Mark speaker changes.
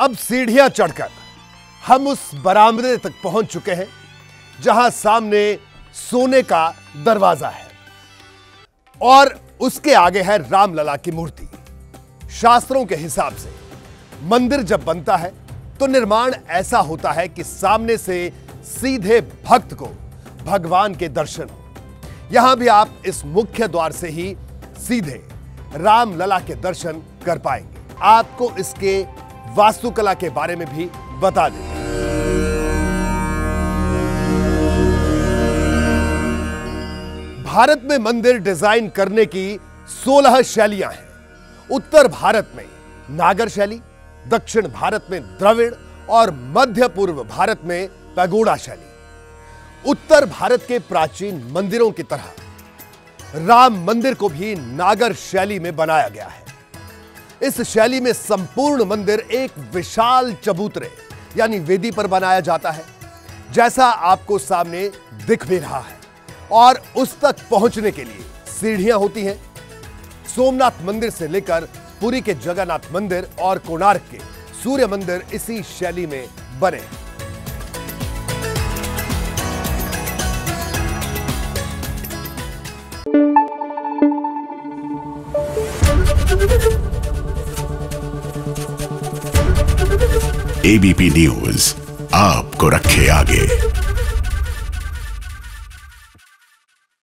Speaker 1: अब सीढ़ियां चढ़कर हम उस बरामदे तक पहुंच चुके हैं जहां सामने सोने का दरवाजा है और उसके आगे है रामलला की मूर्ति। शास्त्रों के हिसाब से मंदिर जब बनता है तो निर्माण ऐसा होता है कि सामने से सीधे भक्त को भगवान के दर्शन हो। यहां भी आप इस मुख्य द्वार से ही सीधे रामलला के दर्शन कर पाएंगे। आपको इसके वास्तुकला के बारे में भी बता दें। भारत में मंदिर डिजाइन करने की 16 शैलियां हैं। उत्तर भारत में नागर शैली, दक्षिण भारत में द्रविड़ और मध्य पूर्व भारत में पैगोडा शैली। उत्तर भारत के प्राचीन मंदिरों की तरह राम मंदिर को भी नागर शैली में बनाया गया है। इस शैली में संपूर्ण मंदिर एक विशाल चबूतरे यानी वेदी पर बनाया जाता है, जैसा आपको सामने दिख भी रहा है, और उस तक पहुंचने के लिए सीढ़ियां होती हैं। सोमनाथ मंदिर से लेकर पुरी के जगन्नाथ मंदिर और कोणार्क के सूर्य मंदिर इसी शैली में बने हैं।
Speaker 2: एबीपी न्यूज आपको रखे आगे।